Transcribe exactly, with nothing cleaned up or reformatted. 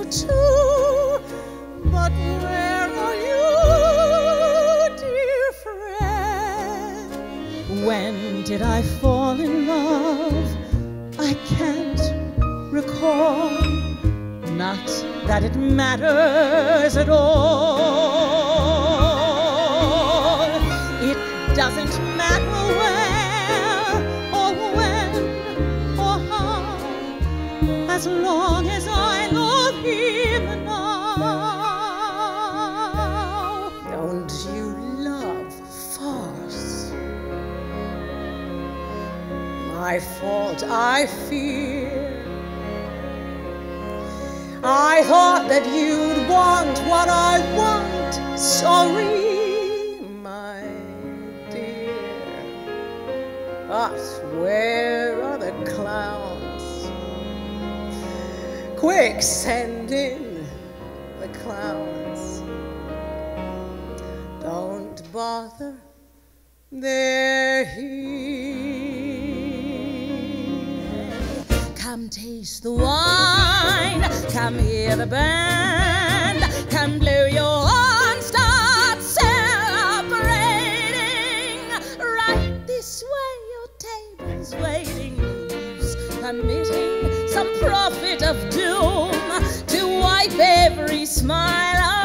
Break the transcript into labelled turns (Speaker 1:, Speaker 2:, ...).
Speaker 1: too. But where are you, dear friend? When did I fall in love? I can't recall. Not that it matters at all. It doesn't matter where or when or how, as long as I love him now. Don't you love farce? My fault, I fear. I thought that you'd want what I want. Sorry, my dear. But where are the clowns? Quick, send in the clowns. Don't bother, they're here. Come taste the wine, come hear the band, come blow your horn, start celebrating. Right this way, your table's waiting, who's permitting some prophet of doom to wipe every smile